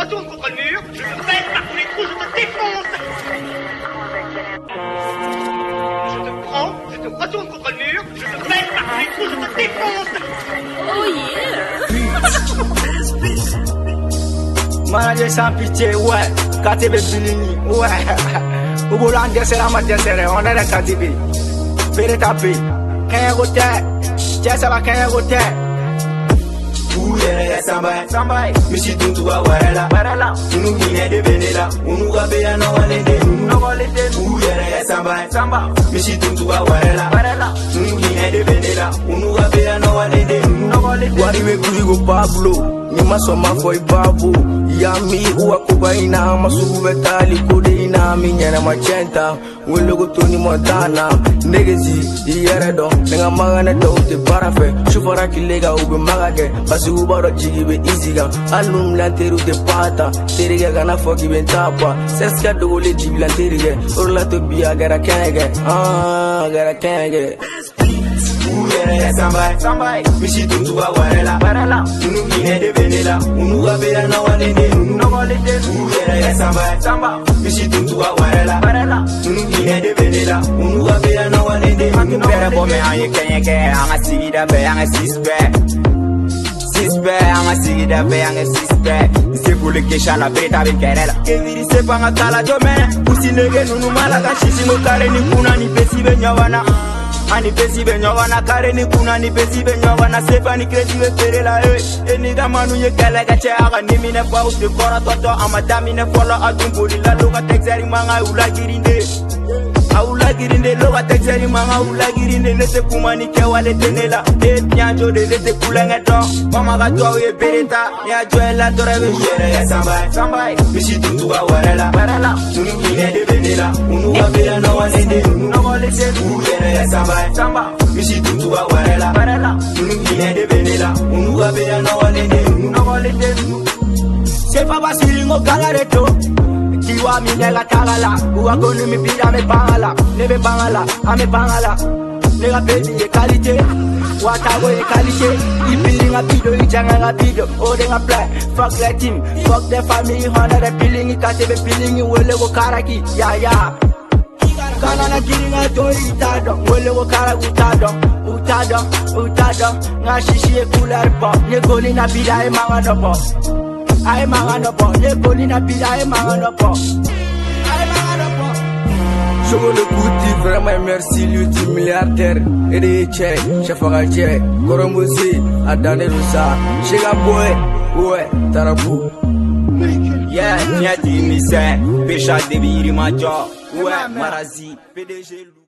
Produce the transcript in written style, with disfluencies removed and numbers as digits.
retourne contre le mur, je te pète par tous les trous, je te défonce. Je te prends, je te retourne contre le mur, je te pète par tous les trous, je te défonce. Oh yeah. Manager sans pitié, ouais. KTB Bilini, ouais. Ouboula desserre, ma desserre, on est la KTB. Fais taper, qu'un roté, tiens ça va qu'un roté. Uyere samba, misi tuntuwa warela. Unu gine de benela, unu gabeya no walende. Uyere samba, misi tuntuwa warela. Unu gine de benela, unu gabeya no walende. Wari me kuigo Pablo, ni masoma foi babu. Yami uwa kuba ina masuve tali kode ina minyana machenta. Welogo Tony Montana, negezi iyere do. Nenga magane do te parafe, shufara kilega ube magage. Basi ubaro jigi be iziga, alum lanteru te pata. Terige gana foki ben tapa, seska dogole jibi lanterige. Orla to biya gara kenge, gara kenge. Uyere samba, misi tuntuwa warela. Unu gine de benela, unu gabeya no walende. Uyere samba, misi tuntuwa warela. Unu gine de benela, unu gabeya no walende. Bere bome anye kenyeke, anga sigida be anga sispe, anga sigida be anga sispe. Se kule kesha la breta be kerela. Keviri se panga kala jomene, usinege nunu malaka shishi no kare ni kuna ni pesi be nyawana. Ani pesi be nyawana kare ni kuna ni pesi be nyawana. Sefa ni kredi be ferela eniga manu ye kelega che aga ni mine kwa uste kora toto amadami ne fola adumboli la loga texeri manga ulagirinde. Aula girinde loga texeri manga ula girinde nete kumani ke wale tenela e pianjo de nete kulanga to mama ga to ye bereta ya joela torebe Uyere samba, misi tuntuwa warela. Unu gine de benela, unu gabeya no walende. Uyere samba, misi tuntuwa warela. Unu gine de benela, unu gabeya no walende. Sefa basiringo kalareto. Kiwa minela kagala, uwa konu mi pida me pangala, nebe pangala, ame pangala. Nega pedi ye kalite, watago ye kalite. Ipiling a pido, ijanga a pido, ode a play. Fuck the team, fuck the family, honor the peeling, ikatebe peeling, wele wo karaki, ya. Kanana kiring a tori utado, wele wo kara utado. Nga shishi e cooler pop, nye goli na pida e manga no pop. Aye mangano po, ye bolina pida aye mangano po. Je veux le goûter, vraiment merci, multimilliardaire. Et des tchèques, chef Araché, Korombosi, Adane Rusa, Chega Boy, ouais, Tarabou. Yeah, nyati mise, Pécha de Biri Majo, ouais, Marazi, PDG.